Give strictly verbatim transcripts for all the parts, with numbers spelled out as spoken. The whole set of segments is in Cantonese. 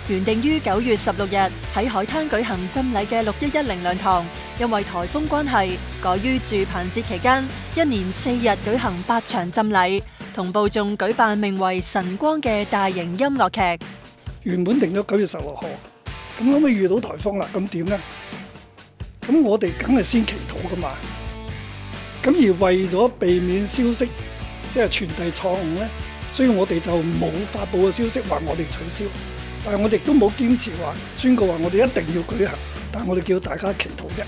原定於九月十六日喺海灘舉行浸禮嘅六一一靈糧堂，因為颱風關係，改於住棚節期間一連四日舉行八場浸禮，同步仲舉辦名為《晨光》嘅大型音樂劇。 原本定咗九月十六號，咁可唔可以遇到颱風啦？咁點呢？咁我哋梗係先祈禱噶嘛。咁而為咗避免消息即係傳遞錯誤呢，所以我哋就冇發佈嘅消息話我哋取消。但係我哋亦都冇堅持話宣告話我哋一定要舉行，但係我哋叫大家祈禱啫。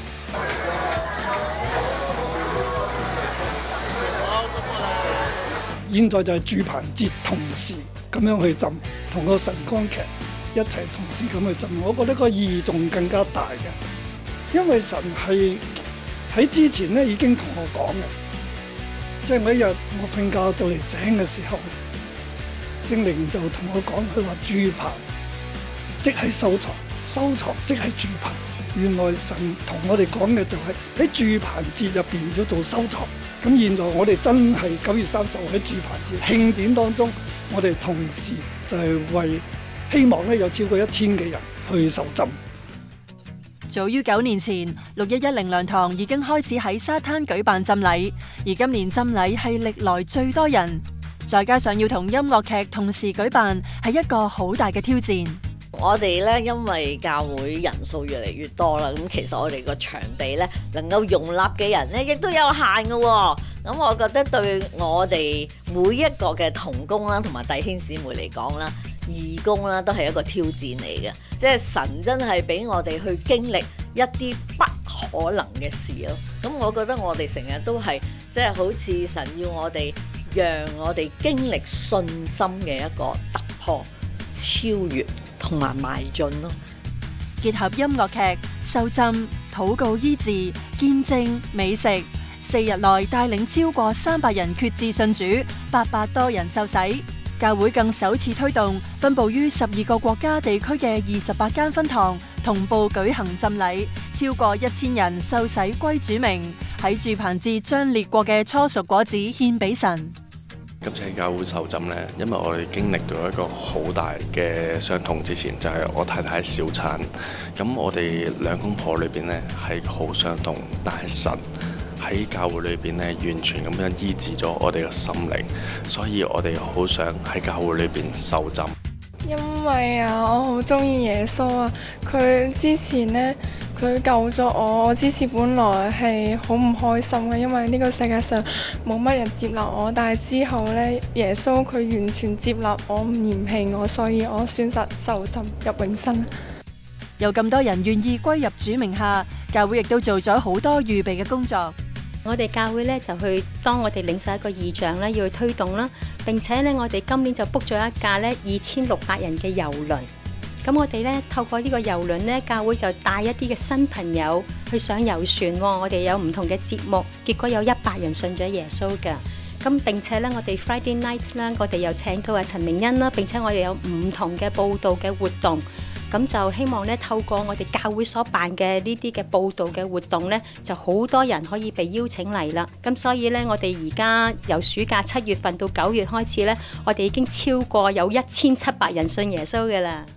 現在就係住棚節同時咁樣去浸，同個晨光劇一齊同時咁去浸，我覺得個意義仲更加大嘅，因為神係喺之前咧已經同我講嘅，即係我一日我瞓覺就嚟醒嘅時候，聖靈就同我講，佢話住棚即係收藏，收藏即係住棚。原來神同我哋講嘅就係喺住棚節入邊要做收藏。咁現在我哋真係九月三十號喺住棚節慶典當中，我哋同時就係為希望咧有超過一千嘅人去受浸。 早於九年前，六一一靈糧堂已經開始喺沙灘舉辦浸禮，而今年浸禮係歷來最多人，再加上要同音樂劇同時舉辦，係一個好大嘅挑戰。 我哋咧，因為教會人數越嚟越多啦，咁其實我哋個場地咧能夠容納嘅人咧，亦都有限嘅喎。咁我覺得對我哋每一個嘅同工啦，同埋弟兄姊妹嚟講啦，義工啦，都係一個挑戰嚟嘅。即係神真係俾我哋去經歷一啲不可能嘅事咯。咁我覺得我哋成日都係即係好似神要我哋，讓我哋經歷信心嘅一個突破、超越同埋邁進咯。 結合音樂劇、受浸、禱告醫治、見證、美食，四日內帶領超過三百人決志信主，八百多人受洗。教會更首次推動分佈於十二個國家地區嘅二十八間分堂同步舉行浸禮，超過一千人受洗歸主名，喺住棚節將列國嘅初熟果子獻俾神。 今次喺教會受浸呢，因為我哋經歷到一個好大嘅傷痛，之前就係我太太小產，咁我哋兩公婆裏邊呢係好傷痛，但係神喺教會裏邊呢完全咁樣醫治咗我哋嘅心靈，所以我哋好想喺教會裏邊受浸。 因為啊，我好中意耶穌啊，佢之前呢。佢救咗我，我之前本來係好唔開心嘅，因為呢個世界上冇乜人接納我。但係之後呢，耶穌佢完全接納我，唔嫌棄我，所以我選擇受浸入永生。 有咁多人願意歸入主名下，教會亦都做咗好多預備嘅工作。 我哋教會咧就去當我哋領受一個異象咧，要去推動啦。並且咧，我哋今年就 book 咗一架咧二千六百人嘅郵輪。咁我哋咧透過呢個郵輪咧，教會就帶一啲嘅新朋友去上遊船喎。我哋有唔同嘅節目，結果有一百人信咗耶穌㗎。咁並且咧，我哋 Friday night 啦，我哋又請到阿陳明恩啦。並且我哋有唔同嘅佈道嘅活動，咁就希望咧透過我哋教會所辦嘅呢啲嘅佈道嘅活動咧，就好多人可以被邀請嚟啦。咁所以咧，我哋而家由暑假七月份到九月開始咧，我哋已經超過有一千七百人信耶穌㗎啦。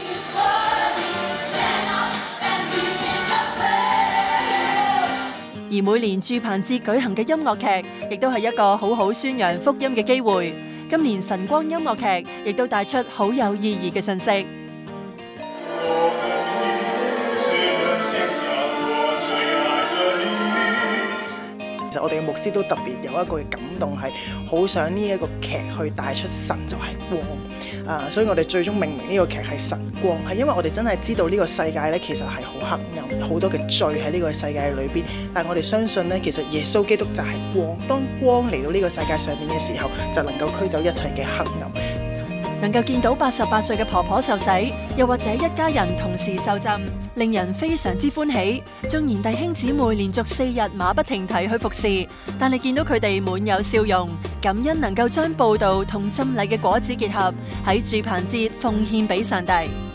而每年住棚節舉行嘅音樂劇，亦都係一個好好宣揚福音嘅機會。今年晨光音樂劇亦都帶出好有意義嘅信息。 其實我哋嘅牧師都特別有一個感動，係好想呢一個劇去帶出神就係光啊！所以我哋最終命名呢個劇係神光，係因為我哋真係知道呢個世界咧其實係好黑暗，好多嘅罪喺呢個世界裏邊。但係我哋相信咧，其實耶穌基督就係光，當光嚟到呢個世界上面嘅時候，就能夠驅走一切嘅黑暗。 能夠見到八十八歲嘅婆婆受洗，又或者一家人同時受浸，令人非常之歡喜。縱然弟兄姊妹連續四日馬不停蹄去服侍，但係見到佢哋滿有笑容，感恩能夠將佈道同浸禮嘅果子結合，喺住棚節奉獻俾上帝。